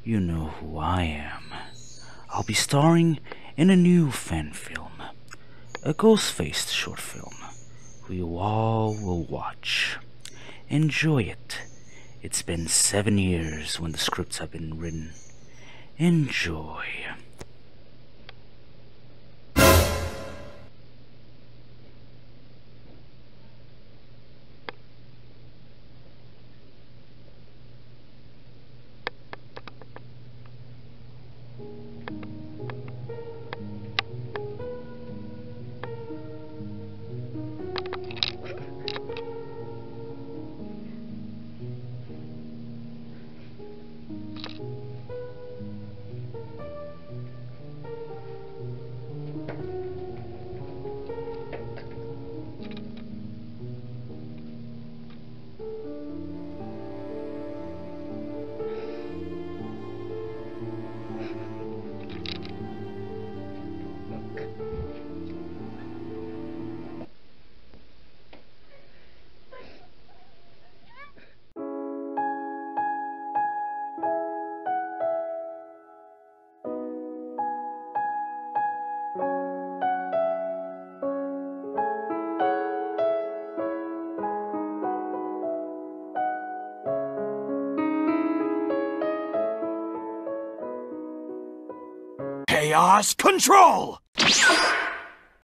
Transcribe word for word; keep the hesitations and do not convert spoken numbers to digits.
You know who I am. I'll be starring in a new fan film, a Ghostface short film, who you all will watch. Enjoy it. It's been seven years when the scripts have been written. Enjoy. Chaos Control!